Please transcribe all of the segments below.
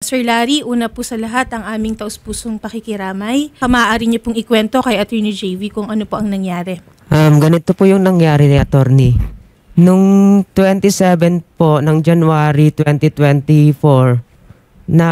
Sir Larry, una po sa lahat ang aming taus-pusong pakikiramay. Maaari niyo pong ikwento kay Attorney JV kung ano po ang nangyari. Ganito po yung nangyari ni Attorney. Nung 27 po ng January 2024, na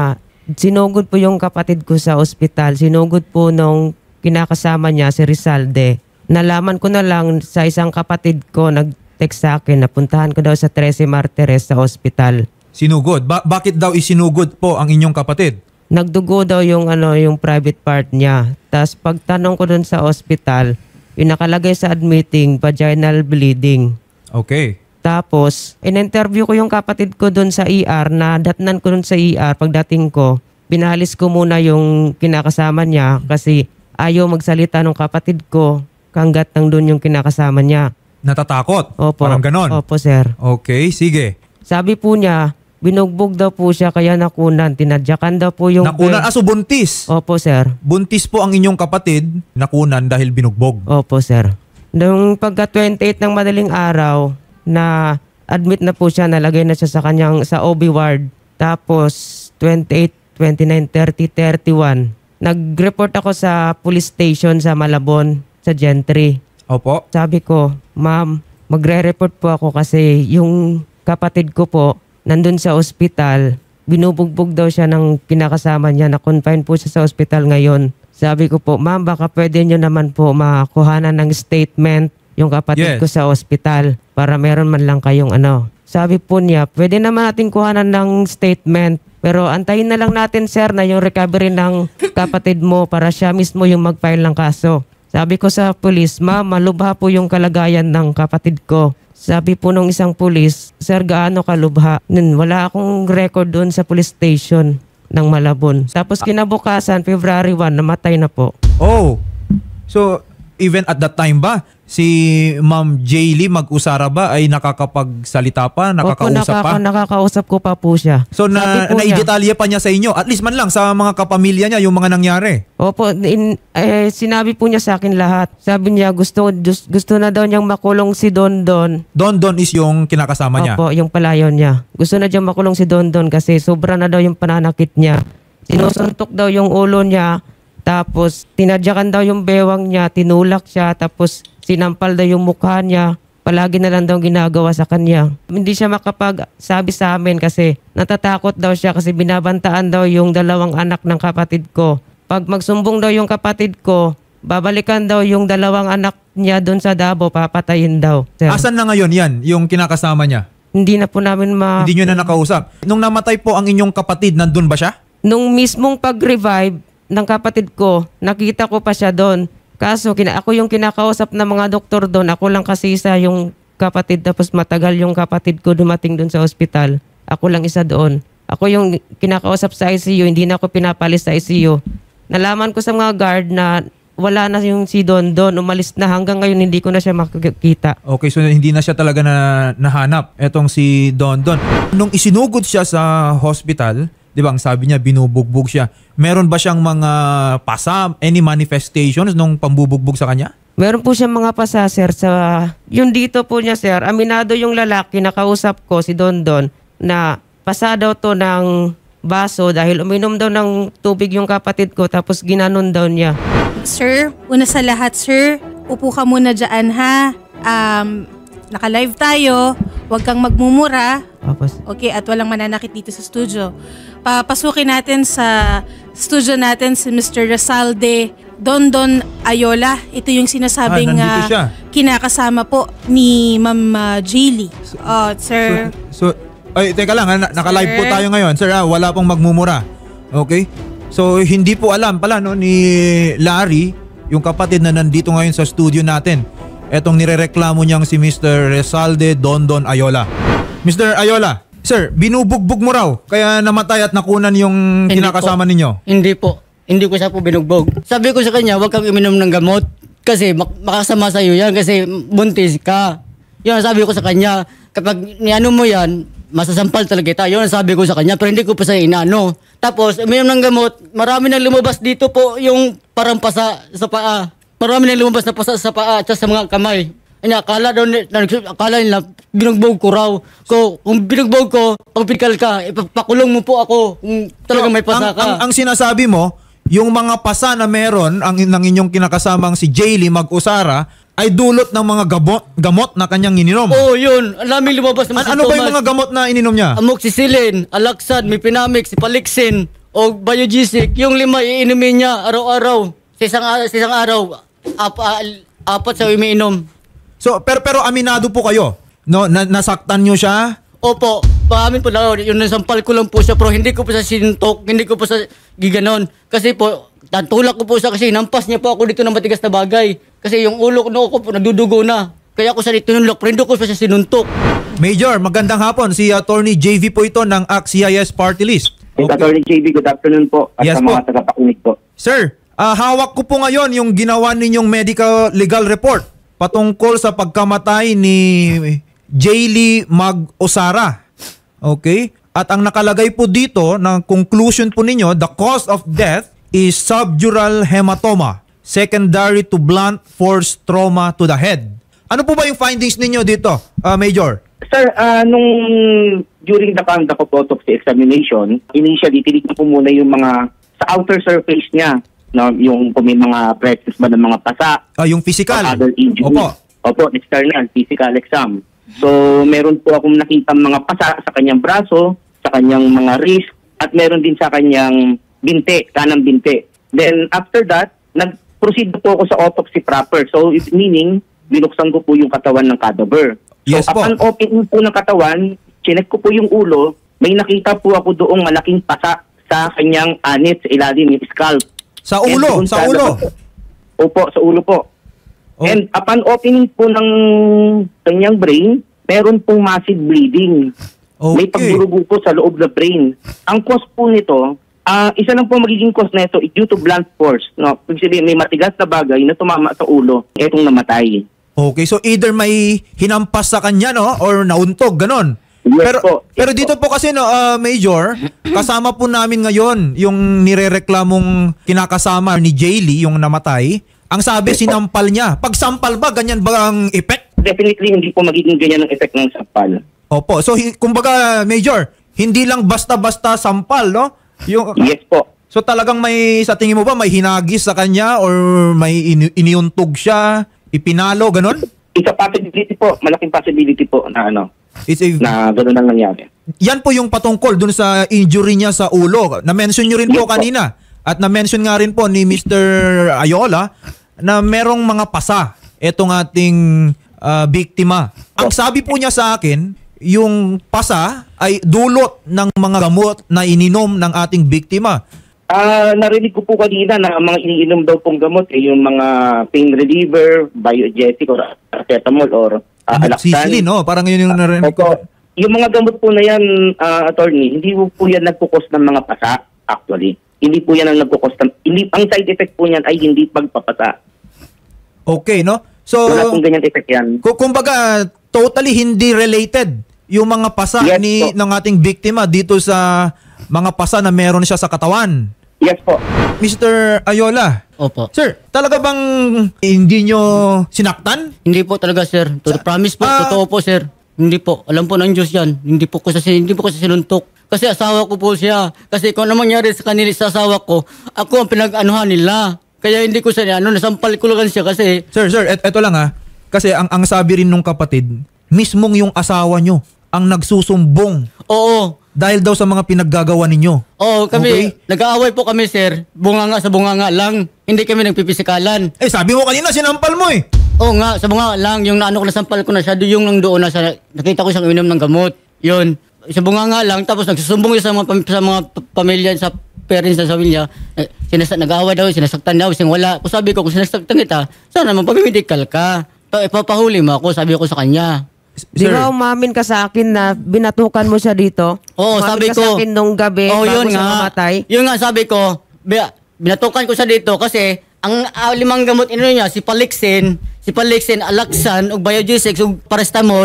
sinugod po yung kapatid ko sa ospital. Sinugod po nung kinakasama niya si Rizalde. Nalaman ko na lang sa isang kapatid ko, nag-text sa akin, napuntahan ko daw sa 13 Martires sa ospital. Sinugod? Bakit daw isinugod po ang inyong kapatid? Nagdugo daw yung private part niya. Tapos pagtanong ko dun sa ospital, yung nakalagay sa admitting, vaginal bleeding. Okay. Tapos, in-interview ko yung kapatid ko dun sa ER, na datnan ko dun sa ER. Pagdating ko, binalis ko muna yung kinakasama niya kasi ayaw magsalita ng kapatid ko hanggat nang dun yung kinakasama niya. Natatakot? Opo. Parang ganon? Opo, sir. Okay, sige. Sabi po niya, binugbog daw po siya kaya nakunan. Tinadyakan daw po yung... Nakunan? So buntis? Opo, sir. Buntis po ang inyong kapatid, nakunan dahil binugbog? Opo, sir. Nung pagka 28 ng madaling araw, na admit na po siya, nalagay na siya sa kanyang sa OB ward. Tapos 28, 29, 30, 31. Nag-report ako sa police station sa Malabon, sa Gentry. Opo. Sabi ko, ma'am, magre-report po ako kasi yung kapatid ko po, nandun sa ospital, binubugbog daw siya ng kinakasama niya, na-confine po siya sa ospital ngayon. Sabi ko po, ma'am, baka pwede nyo naman po makuhanan ng statement yung kapatid ko sa ospital para meron man lang kayong Sabi po niya, pwede naman natin kuhanan ng statement pero antayin na lang natin, sir, na yung recovery ng kapatid mo para siya mismo yung mag-file ng kaso. Sabi ko sa police, ma'am, malubha po yung kalagayan ng kapatid ko. Sabi po nung isang police, sir, gaano kalubha? Wala akong record doon sa police station ng Malabon. Tapos kinabukasan, February 1, namatay na po. Oh, so even at that time ba, si Ma'am Jaylee Mag-Usara ba ay nakakapagsalita pa, nakakausap pa? Opo, nakakausap ko pa po siya. So naidetalye pa niya sa inyo, at least man lang sa mga kapamilya niya yung mga nangyari? Opo, sinabi po niya sa akin lahat. Sabi niya gusto na daw niyang makulong si Dondon. Dondon is yung kinakasama niya? Opo, yung palayon niya. Gusto na diyang makulong si Dondon kasi sobra na daw yung pananakit niya. Sinusuntok daw yung ulo niya. Tapos, tinadyakan daw yung bewang niya, tinulak siya, tapos sinampal daw yung mukha niya. Palagi na lang daw ginagawa sa kanya. Hindi siya makapagsabi sa amin kasi natatakot daw siya kasi binabantaan daw yung dalawang anak ng kapatid ko. Pag magsumbong daw yung kapatid ko, babalikan daw yung dalawang anak niya doon sa Davao, papatayin daw. Sir. Asan na ngayon yan, yung kinakasama niya? Hindi na po namin Hindi nyo na nakausap. Nung namatay po ang inyong kapatid, nandun ba siya? Nung mismong pag-revive ng kapatid ko, nakita ko pa siya doon. Kaso ako yung kinakausap ng mga doktor doon. Ako lang kasi isa yung kapatid, tapos matagal yung kapatid ko dumating doon sa ospital. Ako lang isa doon. Ako yung kinakausap sa ICU, hindi na ako pinapalis sa ICU. Nalaman ko sa mga guard na wala na yung si Don. Umalis na, hanggang ngayon hindi ko na siya makikita. Okay, so hindi na siya talaga nahanap etong si Don. Nung isinugod siya sa hospital, di ba, ang sabi niya, binubugbog siya. Meron ba siyang mga pasa, any manifestations nung pambubugbog sa kanya? Meron po siyang mga pasa, sir. Yung dito po niya, sir, aminado yung lalaki, nakausap ko, si Don, na pasa daw to ng baso dahil uminom daw ng tubig yung kapatid ko, tapos ginanon daw niya. Sir, una sa lahat, sir, upo ka muna dyan, ha? Naka-live tayo. Huwag kang magmumura. Okay, at walang mananakit dito sa studio. Papasukin natin sa studio natin si Mr. Rizalde Dondon Ayola. Ito yung sinasabing kinakasama po ni Ma'am Jaylee. Sir. Ay, teka lang, naka-live po tayo ngayon. Sir, wala pong magmumura. Okay? So, hindi po alam pala ni Larry, yung kapatid na nandito ngayon sa studio natin. Etong nirereklamo niyang si Mr. Rizalde Dondon Ayola. Mr. Ayola, sir, binubugbog mo raw kaya namatay at nakunan yung kinakasama ninyo? Hindi po. Hindi ko siya po binugbog. Sabi ko sa kanya, huwag kang uminom ng gamot kasi makasama sa iyo yan kasi buntis ka. Yun sabi ko sa kanya, kapag niano mo yan, masasampal talaga kita. Yun sabi ko sa kanya, pero hindi ko pa sa inaano. Tapos, uminom ng gamot, marami nang lumabas dito po yung parang pasa sa paa. Marami nang lumabas na pasa sa paa at sa mga kamay. Akala nila, binugbog ko raw. Kung binugbog ko, pag pikal ka, ipapakulong mo po ako. Kung talagang may pasa ka. Ang sinasabi mo, yung mga pasa na meron ng inyong kinakasamang si Jaylee Mag-Usara ay dulot ng mga gamot na kanyang ininom. Oo, yun. Alaming lumabas ng Ano ba yung mga gamot na ininom niya? Amoxicillin, Alaxan, Mipinamix, Sipalixin, o Biogesic. Yung 5 iinumin niya araw-araw. Sa isang araw, 4 sa umiinom. So, pero aminado po kayo, no? Nasaktan niyo siya? Opo, paamin po na yun, nasampal ko lang po siya, pero hindi ko po sa sinuntok, hindi ko po sa giganon. Kasi po, tulak ko po siya kasi nampas niya po ako dito ng matigas na bagay. Kasi yung ulo ko po nagdudugo na. Kaya ako sa dito tinulak, pero hindi ko po siya sinuntok. Major, magandang hapon. Si Attorney JV po ito ng ACT-CIS Party List. Okay. Attorney JV, good afternoon po. At Yes sa mga po. tagapakinig po. Sir, hawak ko po ngayon yung ginawa ninyong medical legal report patungkol sa pagkamatay ni Jaylee Mag-Usara. Okay? At ang nakalagay po dito, ng conclusion po ninyo, the cause of death is subdural hematoma, secondary to blunt force trauma to the head. Ano po ba yung findings ninyo dito, Major? Sir, nung during the conduct of autopsy examination, initially, tinignan po muna yung mga sa outer surface niya, no, yung kung may mga presence ba ng mga pasa, Yung physical. other injuries. Opo. External, physical exam. So, meron po akong nakita mga pasa sa kanyang braso, sa kanyang mga wrist, at meron din sa kanyang binti, kanang binti. Then, after that, nag-proceed po ako sa autopsy proper. So, it meaning, binuksan ko po yung katawan ng cadaver. Yes So, po. upon opening po ng katawan, chinek ko po yung ulo, may nakita po ako doong malaking pasa sa kanyang anit, sa ilalim ng scalp. Sa ulo? And Sa ulo? Opo, sa ulo po. Oh. And upon opening po ng kanyang brain, meron pong massive bleeding. May Okay. pagdurugo po sa loob ng brain. Ang cause po nito, isa lang po magiging cause nito due to blunt force. No? Ibig sabihin, may matigas na bagay na tumama sa ulo, etong namatay. Okay, so either may hinampas sa kanya, no, or nauntog, ganon. Yes po. Pero dito po kasi, no, Major, kasama po namin ngayon yung nirereklamong kinakasama ni Jaylee, yung namatay. Ang sabi, sinampal niya. Pag sampal ba, ganyan ba ang effect? Definitely, hindi po magiging ganyan ang effect ng sampal. Opo, so kumbaga, Major, hindi lang basta-basta sampal, no? Yes po. So talagang may, sa tingin mo ba, may hinagis sa kanya or may iniuntog siya, ipinalo, ganon? It's a possibility po, malaking possibility po na na gano'n ang nangyari. Yan po yung patungkol dun sa injury niya sa ulo. Na-mention nyo rin po Yes po. kanina. At na-mention nga rin po ni Mr. Ayola na merong mga pasa etong ating biktima. Ang sabi po niya sa akin, yung pasa ay dulot ng mga gamot na ininom ng ating biktima. Narinig ko po kanina na ang mga iniinom daw pong gamot yung mga pain reliever, Biogesic or acetamol or Alaxan. Amoxicillin, no? Parang yun yung narinig ko. Opo. Yung mga gamot po na yan, attorney, hindi po yan nagkukos ng mga pasa, actually. Hindi po yan ang nagkukos ng... ang side effect po niyan ay hindi pagpapasa. Okay, no? So, Wala pong ganyan effect yan. kumbaga, totally hindi related yung mga pasa Yes, po. ng ating biktima dito sa mga pasa na meron siya sa katawan. Yes po. Mr. Ayola, Opo. sir, talaga bang hindi nyo sinaktan? Hindi po talaga, sir. Promise po, totoo po, sir. Hindi po. Alam po ng Diyos yan. Hindi po ko sa sinuntok. Kasi asawa ko po siya. Kasi kung ano mangyari sa kanila sa asawa ko, ako ang pinag-anuhan nila. Kaya hindi ko siya, nasampal ko lang siya kasi... Sir, eto lang ha. Kasi ang sabi rin nung kapatid, mismong yung asawa nyo ang nagsusumbong Oo. dahil daw sa mga pinaggagawa ninyo. Oo, kami, Okay. nag-aaway po kami, sir. Bunganga sa bunganga lang. Hindi kami nagpipisikalan. Sabi mo kanina, sinampal mo eh. Oo nga, sa bunganga lang. Yung naano ko nasampal ko na siya, yung lang doon na siya, nakita ko siyang uminom ng gamot. Yun. Sa bunganga lang, tapos nagsusumbong siya sa mga pamilya, sa parents na sa pamilya. Nag-aaway daw, sinasaktan daw, wala. Kung sabi ko, kung sinasaktan kita, sana magpapimedikal ka. Ipapahuli mo ako, sabi ko sa kanya. Di ba umamin ka sa akin na binatukan mo siya dito? Oo, Umamin sabi ka ko. sa akin nung gabi bago Yun siya nga. mamatay? Yun nga, sabi ko, binatukan ko siya dito kasi ang 5 gamot niya, si Palixin, Alaxan, o Biogesic, o Paracetamol,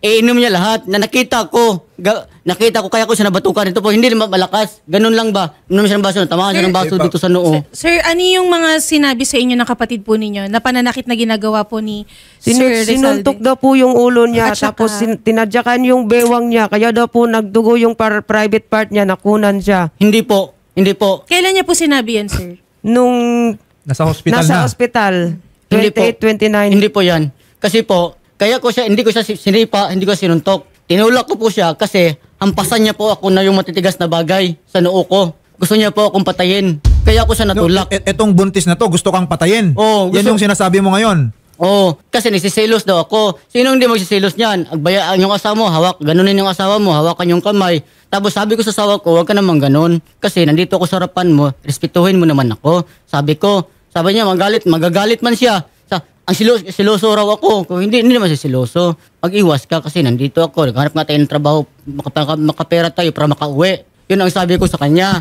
iinom niya lahat na nakita ko. Nakita ko kaya ko siya nabatukan. Ito po, hindi naman malakas. Ganun lang ba? Inom siya ng baso, tamaan siya ng baso dito sa noo. Sir, ano yung mga sinabi sa inyo ng kapatid po ninyo na pananakit na ginagawa po ni Sir Rizalde? Sinuntok daw po yung ulo niya, At saka- tapos tinadyakan yung bewang niya, kaya daw po nagdugo yung private part niya, nakunan siya. Hindi po. Kailan niya po sinabi yan, sir? Nung Nasa hospital nasa na. hospital, Hindi po. 28, 29. Hindi po yan. Kasi po, kaya ko siya, hindi ko siya sinipa, hindi ko sinuntok. Tinulak ko po siya kasi hampasan niya po ako na yung matitigas na bagay sa noo ko. Gusto niya po akong patayin. Kaya ko siya natulak. Etong buntis na to, gusto kang patayin. Oo, Yan gusto- yung sinasabi mo ngayon. Oo, kasi nagsisilos daw ako. Sino hindi magsisilos niyan? Agbayaan yung asawa mo, hawak, ganunin yung asawa mo, hawakan yung kamay. Tapos sabi ko sa asawa ko, huwag ka naman ganun. Kasi nandito ako sa harapan mo, respetuhin mo naman ako. Sabi niya, magagalit man siya. Ang siloso raw ako. Kung hindi naman siya siloso. Mag-iwas ka kasi nandito ako. Naghanap nga tayo ng trabaho. Makapera tayo para makauwi. Yun ang sabi ko sa kanya.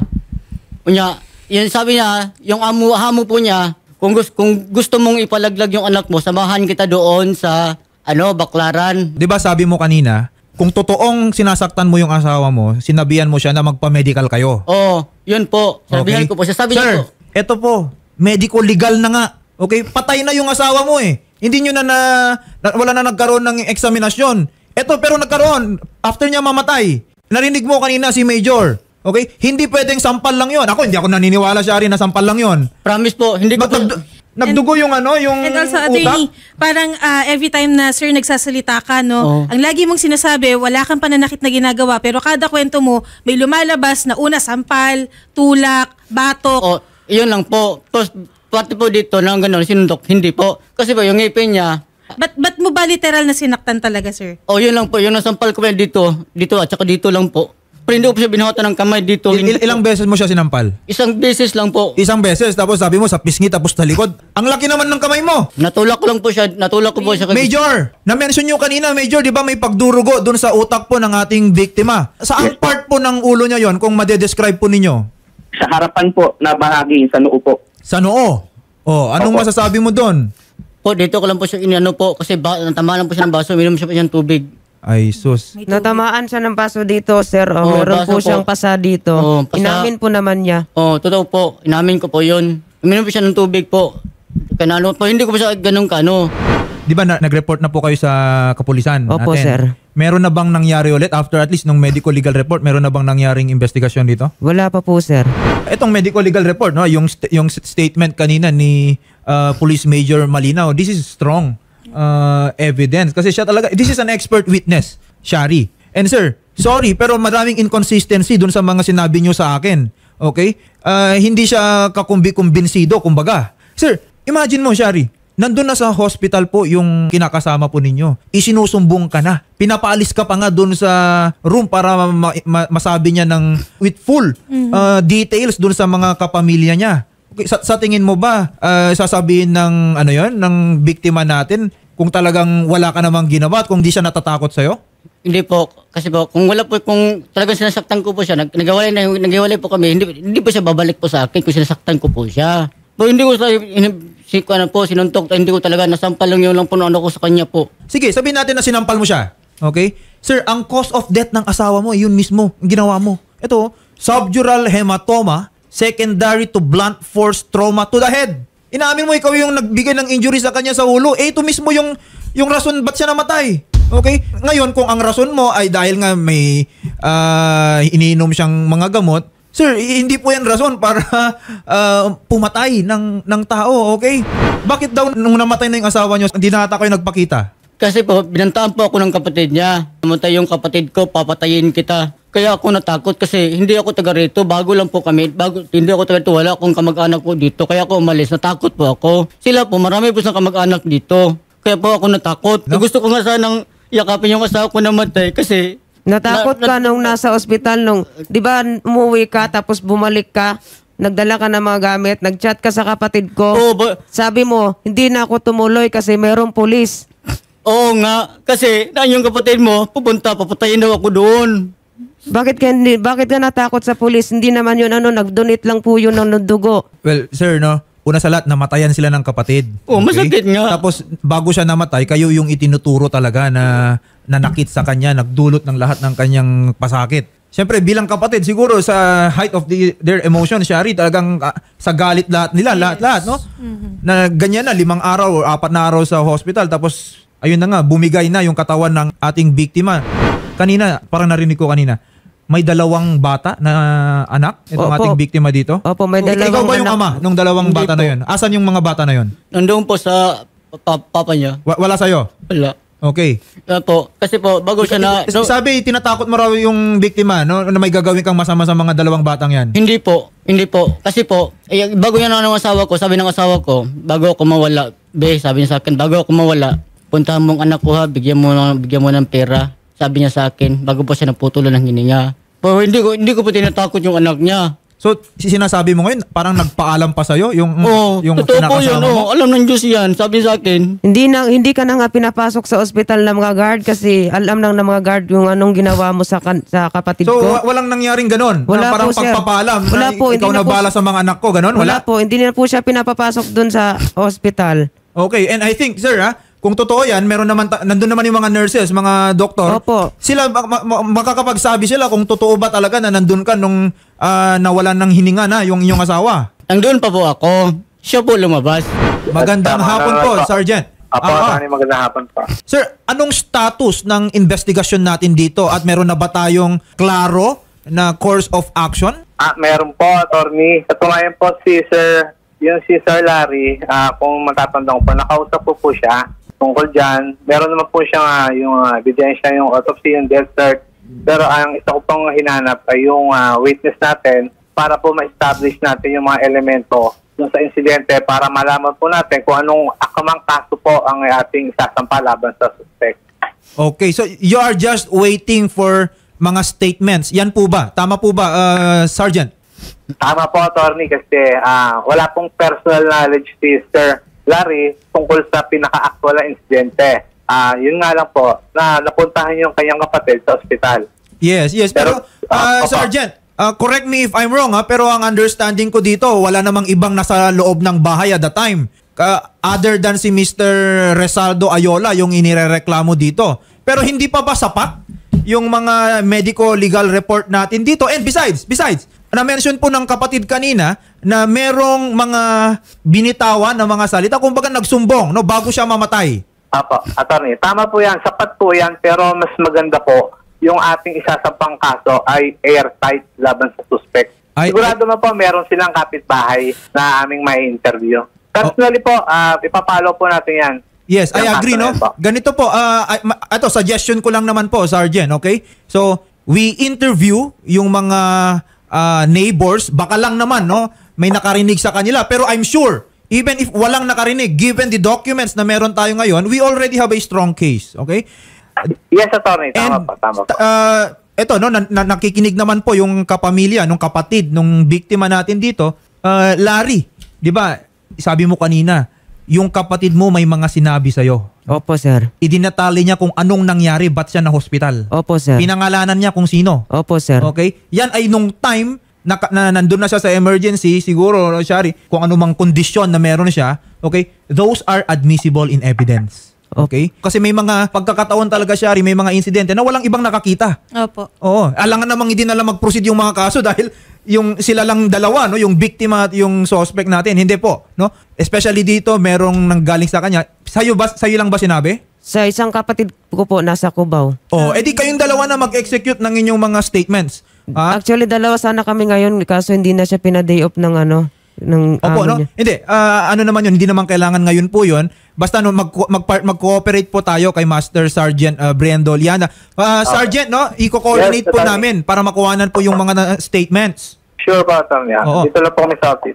Yun sabi niya, yung hamo po niya, kung gusto mong ipalaglag yung anak mo, samahan kita doon sa Baklaran. Di ba sabi mo kanina, kung totoong sinasaktan mo yung asawa mo, sinabihan mo siya na magpa-medical kayo. Oo, yun po. Sabihan ko po siya. Sabi niya Sir, po. eto po, medical legal na nga. Okay, patay na yung asawa mo eh. Hindi nyo wala na nagkaroon ng eksaminasyon. Eto, pero nagkaroon. After niya mamatay. Narinig mo kanina si Major. Okay? Hindi pwedeng sampal lang yon. Hindi ako naniniwala siya rin na sampal lang yon. Promise po, hindi ko po. Nagdugo yung yung And also, utak. attorney, parang every time na, sir, nagsasalita ka, no, ang lagi mong sinasabi, wala kang pananakit na ginagawa, pero kada kwento mo, may lumalabas na una, sampal, tulak, batok. Oh, yun lang po. Tapos, pati po dito na gano'n, sinuntok. Hindi po. Kasi po, yung ngipin niya, Ba't mo ba literal na sinaktan talaga, sir? yun lang po. Yung nasampal ko dito, at saka dito lang po. Pero hindi ko po siya binahatan ng kamay dito. Ilang beses mo siya sinampal? Isang beses lang po. Isang beses, tapos sabi mo sa pisngi, tapos sa likod. Ang laki naman ng kamay mo. Natulak ko lang po siya. Natulak ko po siya. Major, na-mention nyo kanina, Major, di ba may pagdurugo dun sa utak po ng ating biktima? Saan part po ng ulo niya yon kung madedescribe po ninyo? Sa harapan po na bahagi sa noo po. Sa noo? Anong masasabi mo doon? Po, dito ko lang po siya po. Kasi natamaan lang po siya ng baso. Minom siya po siya ng tubig. Ay, sus. Natamaan siya ng baso dito, sir. Meron baso po po. siyang pasa dito. Pasa. Inamin po naman niya. Totoo po. Inamin ko po yun. Minom po siya ng tubig po. Kanano po. Hindi ko po siya ganun Di ba nag-report na po kayo sa kapulisan Opo, natin? sir. Meron na bang nangyari ulit after at least nung medical legal report? Meron na bang nangyaring investigasyon dito? Wala pa po, sir. Itong medical legal report, no, yung statement kanina ni Police Major Malinaw, this is strong evidence kasi siya talaga, this is an expert witness, Shari. And sir, sorry pero maraming inconsistency dun sa mga sinabi nyo sa akin. Okay? Hindi siya kakumbi-kumbinsido, kumbaga. Sir, imagine mo, Shari, nandun na sa hospital po yung kinakasama po ninyo. Isinusumbong ka na. Pinapaalis ka pa nga dun sa room para masabi niya with full details dun sa mga kapamilya niya. Okay, sa tingin mo ba sasabihin ng ng biktima natin kung talagang wala ka namang ginawa at kung di siya natatakot sa'yo? Hindi po. Kasi po, kung talagang sinasaktan ko po siya, naghiwalay po kami, hindi po siya babalik po sa akin kung sinasaktan ko po siya. Po, hindi ko sinuntok, hindi ko talaga nasampal lang yung lang po ko sa kanya po. Sige, sabihin natin na sinampal mo siya. Okay? Sir, ang cause of death ng asawa mo, yun mismo, ang ginawa mo. Ito, subdural hematoma, secondary to blunt force trauma to the head. Inaamin mo ikaw yung nagbigay ng injury sa kanya sa ulo. Ito mismo yung rason ba't siya namatay. Okay? Ngayon, kung ang rason mo ay dahil nga may iniinom siyang mga gamot, sir, hindi po yan rason para pumatay ng tao, okay? Bakit daw nung namatay na yung asawa niyo, hindi na ata kayo nagpakita? Kasi po, binantaan po ako ng kapatid niya. Namatay yung kapatid ko, papatayin kita. Kaya ako natakot kasi hindi ako taga rito. Bago lang po kami. Hindi ako taga rito. Wala akong kamag-anak po dito. Kaya ako umalis. Natakot po ako. Sila po, marami po sa kamag-anak dito. Kaya po ako natakot. No? Gusto ko nga sanang yakapin yung asawa ko namatay kasi... Natakot ka nung nasa ospital di ba umuwi ka tapos bumalik ka, nagdala ka ng mga gamit, nagchat ka sa kapatid ko. Sabi mo, hindi na ako tumuloy kasi mayroong pulis. Oo nga, kasi yung kapatid mo, papatayin daw ako doon. Bakit ka natakot sa pulis? Hindi naman yun nag-donate lang po yun ng dugo. Well, sir, no? Una sa lahat, namatayan sila ng kapatid. Masakit nga. Tapos, bago siya namatay, kayo yung itinuturo talaga na nanakit sa kanya, nagdulot ng lahat ng kanyang pasakit. Siyempre, bilang kapatid, siguro sa height of their emotion, Shari, talagang sa galit lahat nila, lahat, no? Na ganyan na, 5 araw o 4 na araw sa hospital, tapos, ayun na nga, bumigay na yung katawan ng ating biktima. Kanina, parang narinig ko kanina, may 2 bata na anak, itong ating biktima dito. Opo, may 2 Ikaw ba yung anak. ama nung 2 bata na yun? Asan yung mga bata na yun? Nandun po sa papa niya. Wala sa'yo? Wala. Okay. Po, kasi po, bago siya na... Sabi, tinatakot mo raw yung biktima, no? Na may gagawin kang masama sa mga 2 batang yan. Hindi po. Kasi po, bago yan ng asawa ko, sabi ng asawa ko, bago ako mawala, sabi niya sa akin, bago ako mawala, puntahan mong anak ko ha, bigyan mo ng pera. Sabi niya sa akin, bago po siya naputulan ng hininga. Pero hindi ko po tinatakot yung anak niya. So, sinasabi mo ngayon, parang nagpaalam pa sa'yo yung totoo po yun. mo? Alam ng Diyos yan, sabi sa akin. Hindi ka na nga pinapasok sa ospital ng mga guard kasi alam ng mga guard yung anong ginawa mo sa kapatid So, ko. walang nangyaring ganon? Wala parang po, sir. pagpapaalam Wala na po, ikaw hindi na na bala sa mga anak ko, ganon? Wala po, hindi na po siya pinapapasok dun sa ospital. Okay, and I think, sir, kung totoo yan, meron naman, nandun naman yung mga nurses, mga doktor. Opo. Sila, makakapagsabi sila kung totoo ba talaga na nandun ka nung nawalan ng hininga na yung inyong asawa. Nandun pa po ako. Siya po lumabas. Magandang hapon po, Sergeant. Magandang hapon po. Sir, anong status ng investigasyon natin dito at meron na ba tayong klaro na course of action? Meron po, attorney. At kumain po si Sir Larry, kung matatandang po, nakausap po siya tungkol dyan. Meron naman po siya yung ebidensya, yung autopsy, yung death cert. Pero ang isa ko pang hinanap ay yung witness natin para po ma-establish natin yung mga elemento dun sa insidente para malaman po natin kung anong akamang kaso po ang ating sasampa laban sa suspect. Okay, so you are just waiting for mga statements. Yan po ba? Tama po ba, Sergeant? Tama po, attorney, kasi wala pong personal knowledge si Sir Larry tungkol sa pinaka-actual na insidente. Yun nga lang po, na napuntahan yung kanyang kapatid sa ospital. Yes. Pero, Sergeant, correct me if I'm wrong, pero ang understanding ko dito, wala namang ibang nasa loob ng bahay at the time. Other than si Mr. Resaldo Ayola, yung inirereklamo dito. Pero hindi pa ba sapat yung mga medico-legal report natin dito? And besides, na-mention po ng kapatid kanina na merong mga binitawan na mga salita, kumbaga nagsumbong, no, bago siya mamatay. Apo, attorney, tama po yan, sapat po yan, pero mas maganda po, yung ating isasampang kaso ay airtight laban sa suspect. Sigurado na po, meron silang kapitbahay na aming may interview. Personally po, ipapalo po natin yan. Yes, I agree, no? Ganito po, ito, suggestion ko lang naman po, Sergeant, okay? So, we interview yung mga neighbors, baka lang naman, no? May nakarinig sa kanila. Pero I'm sure, even if walang nakarinig, given the documents na meron tayo ngayon, we already have a strong case, okay? Yes, attorney. Tama po. Ito, no, nakikinig naman po yung kapamilya, nung kapatid, nung biktima natin dito, Larry, di ba, sabi mo kanina, yung kapatid mo may mga sinabi sa'yo. Opo, sir. Idinatali niya kung anong nangyari, ba't siya na hospital. Opo, sir. Pinangalanan niya kung sino. Opo, sir. Okay? Yan ay nung time na nandun na siya sa emergency, siguro, Shari, kung anumang kondisyon na meron siya, okay? Those are admissible in evidence. Okay? Kasi may mga pagkakataon talaga, Shari, may mga insidente na walang ibang nakakita. Opo. Oo. Alangan namang hindi na lang mag-proceed yung mga kaso dahil yung sila lang dalawa, no, yung biktima at yung suspect natin. Hindi po, no? Especially dito, merong nanggaling sa kanya. Sa'yo lang ba sinabi? Sa isang kapatid ko po, nasa Cubao. Edi kayong dalawa na mag-execute ng inyong mga statements. Actually, 2 sana kami ngayon, kaso hindi na siya pina-day off ng Opo, no? niya. Hindi, ano naman yun, hindi naman kailangan ngayon po yun. Basta no, mag-cooperate po tayo kay Master Sergeant Brian Doliana. Sergeant, no, i-coordinate po namin para makuhanan po yung mga statements. Sure po, attorney. Dito lang po kami sa office.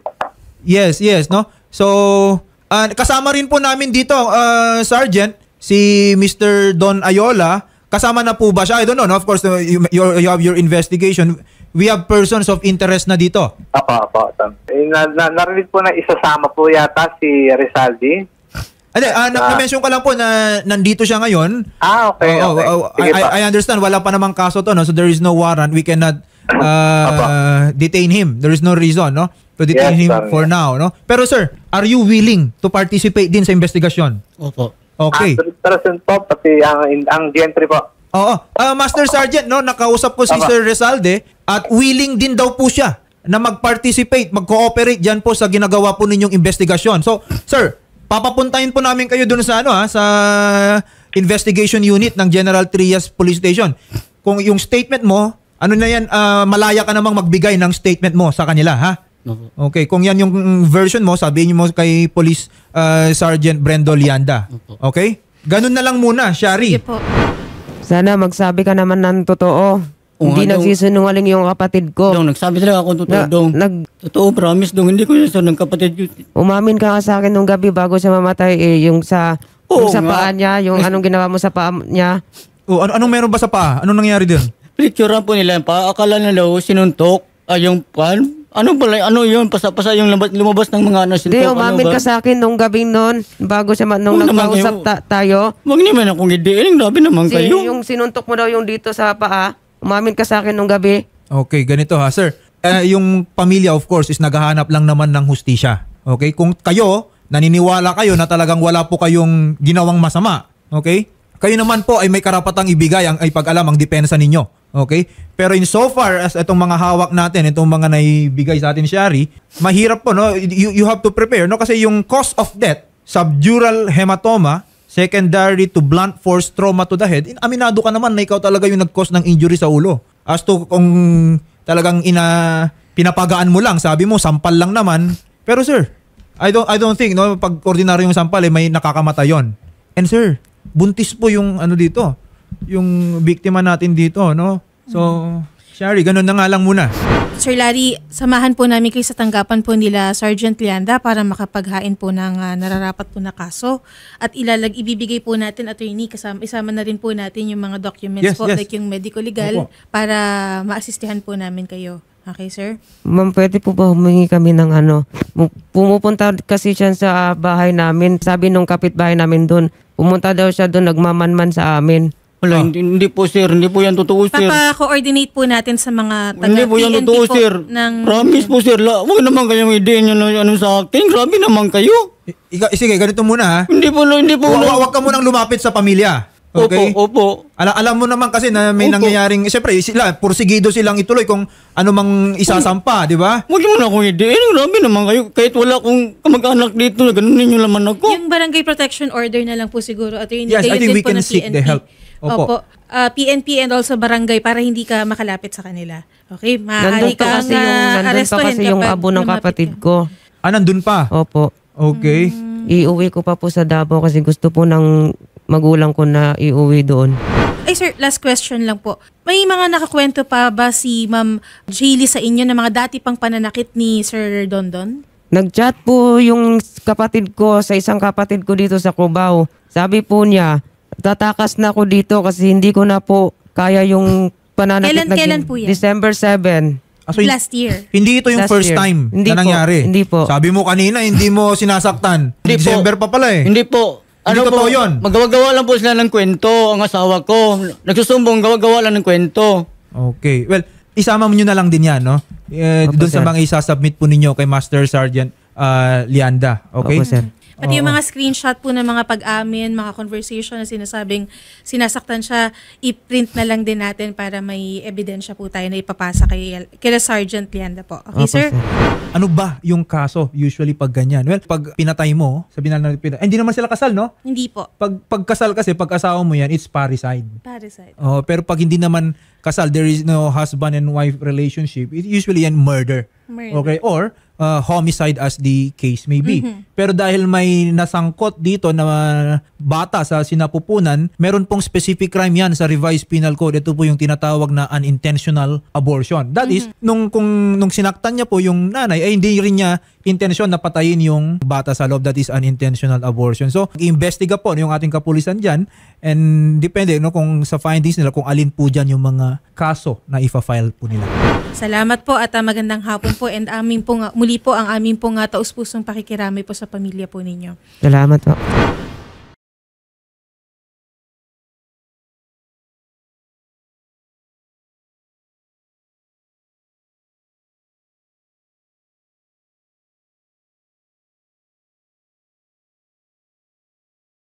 Yes, no? So, kasama rin po namin dito, Sergeant, si Mr. Don Ayola. Kasama na po ba siya? I don't know, no? Of course, you have your investigation. We have persons of interest na dito. Apo. Narinig po na isasama po yata si Rizaldi. Na-mention ko lang po na nandito siya ngayon. Okay. I understand, wala pa namang kaso to, no? So there is no warrant. We cannot detain him. There is no reason, no, to detain him for now, no? Pero sir, are you willing to participate din sa investigasyon? Opo. Okay. 100% po, pati ang gentry po. Oo. Master Sergeant, no, nakausap ko si Tama. Sir Resalde at willing din daw po siya na mag-participate, mag-cooperate diyan po sa ginagawa po ninyong investigasyon. So, sir, papapuntahin po namin kayo doon sa sa investigation unit ng General Trias Police Station. Kung yung statement mo, ano na yan, malaya ka namang magbigay ng statement mo sa kanila, ha? Okay, kung yan yung version mo, sabihin mo kay Police Sergeant Brendo Lianda. Okay? Ganun na lang muna, Shari. Sige po. Sana magsabi ka naman ng totoo. Hindi nagsisinungaling yung kapatid ko. Dong, nagsabi talaga ako totoo, Dong. Totoo, promise, Dong. Hindi ko yun sa ng kapatid ko. Umamin ka nga sa akin nung gabi bago siya mamatay, yung sa paa niya, yung anong ginawa mo sa paa niya. Anong meron ba sa paa? Anong nangyari doon? Picturean po nila yung paa. Akala na daw sinuntok. Yung pan. Ano yun? Pasa-pasa yung lumabas ng mga Hindi, umamin ka sa akin nung gabing noon, bago siya nung nagkausap tayo. Huwag naman akong idiin. Grabe naman kayo. Yung sinuntok mo daw yung dito sa paa, umamin ka sa akin nung gabi. Okay, ganito ha, sir. Yung pamilya, of course, is naghahanap lang naman ng hustisya. Okay? Kung kayo, naniniwala kayo na talagang wala po kayong ginawang masama. Okay? Kayo naman po ay may karapatang ibigay ang ipag-alam ang depensa ninyo. Okay? Pero in so far as itong mga hawak natin, itong mga naibigay sa atin, Shari, mahirap po, no? You have to prepare, no? Kasi yung cause of death, subdural hematoma, secondary to blunt force trauma to the head, aminado ka naman na ikaw talaga yung nag-cause ng injury sa ulo. As to kung talagang pinapagaan mo lang, sabi mo, sampal lang naman. Pero sir, I don't think, no, pag ordinaryo yung sampal, may nakakamatay yon. And sir, buntis po yung dito, yung biktima natin dito, no? So, Shari, ganun na nga lang muna. Sir Larry, samahan po namin kayo sa tanggapan po nila Sergeant Lianda para makapaghain po ng nararapat po na kaso. At ibibigay po natin, attorney, isama na rin po natin yung mga documents po, like yung medical legal, para maasistihan po namin kayo. Okay, sir? Ma'am, pwede po ba humingi kami ng pumupunta kasi siya sa bahay namin. Sabi nung kapitbahay namin doon, pumunta daw siya doon, nagmamanman sa amin. Wala, hindi po, sir. Hindi po yan totoo, sir. Papa-coordinate po natin sa mga Hindi po yan totoo, sir. Promise po, sir. Huwag naman kayong idein nyo sa akin. Grabe naman kayo. Sige, ganito muna ha. Hindi po. Huwag ka munang lumapit sa pamilya. Okay? Opo. Alam mo naman kasi na may nangyayaring, siyempre, pursigido silang ituloy kung ano mang isasampa, di ba? Huwag mo na akong idein. Grabe naman kayo. Kahit wala akong kamag-anak dito, ganun ninyo laman ako. Yung barangay protection order na lang po siguro. At yun, yes, I think we can seek the help. Opo. PNP and also barangay para hindi ka makalapit sa kanila. Okay? Nandun pa kasi yung abo ng kapatid ko. Nandun pa? Opo. Okay. Iuwi ko pa po sa Davao kasi gusto po ng magulang ko na iuwi doon. Ay sir, last question lang po. May mga nakakwento pa ba si Ma'am Jaylee sa inyo na mga dati pang pananakit ni Sir Dondon? Nag-chat po yung kapatid ko sa isang kapatid ko dito sa Cubao. Sabi po niya, tatakas na ako dito kasi hindi ko na po kaya yung pananakit. Kailan po yan? December 7. So, last year. Hindi ito yung Last first year. time Hindi na po. nangyari. Hindi po. Sabi mo kanina, hindi mo sinasaktan. Hindi po. December pa pala eh. Hindi po. Hindi totoo yun. Magawa-gawa lang po sila ng kwento, ang asawa ko. Nagsusumbong, gawa-gawa lang ng kwento. Okay. Well, isama mo nyo na lang din yan, no? Doon sa sir. mga isasubmit po ninyo kay Master Sergeant Lianda. Okay? Opo, sir. Pati yung mga screenshot po ng mga pag-amin, mga conversation na sinasabing sinasaktan siya, i-print na lang din natin para may ebidensya po tayo na ipapasa kay Sergeant Lianda po. Okay, Opo, sir? Ano ba yung kaso usually pag ganyan? Well, pag pinatay mo, sabihin na hindi naman sila kasal, no? Hindi po. Pag kasal kasi, pag asawa mo yan, it's parricide. Parricide. Pero pag hindi naman kasal, there is no husband and wife relationship, it usually yan murder. Okay? Or homicide as the case may be. Pero dahil may nasangkot dito na bata sa sinapupunan, meron pong specific crime yan sa revised penal code. Ito po yung tinatawag na unintentional abortion. That is, nung sinaktan niya po yung nanay, ay hindi rin niya intensyon na patayin yung bata sa loob. That is unintentional abortion. So, i-investiga po yung ating kapulisan dyan, and depende kung sa findings nila kung alin po dyan yung mga kaso na ifa-file po nila. Salamat po at magandang hapon po, and muli po ang aming pong taus-pusong pakikiramay po sa pamilya po ninyo. Salamat po.